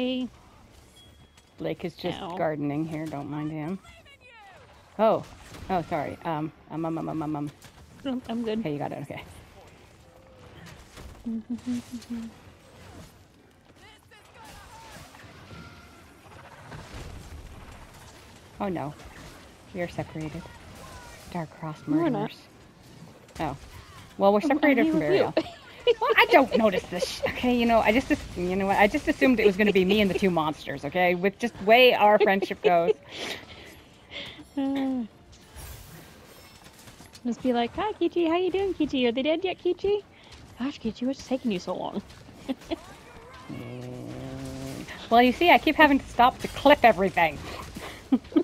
Bye. Blake is just Ow. gardening here. Don't mind him. Oh, sorry. I'm good. Okay, you got it. Okay. Oh no, we are separated. Star-crossed No, we're murderers. not. Oh, well, we're separated I'm from here Burial. with Well, I don't notice this. Okay, you know, I just assumed it was going to be me and the two monsters. Okay, with just the way our friendship goes. Just be like, hi, Kichi. How you doing, Kichi? Are they dead yet, Kichi? Gosh, Kichi, what's taking you so long? Well, you see, I keep having to stop to clip everything.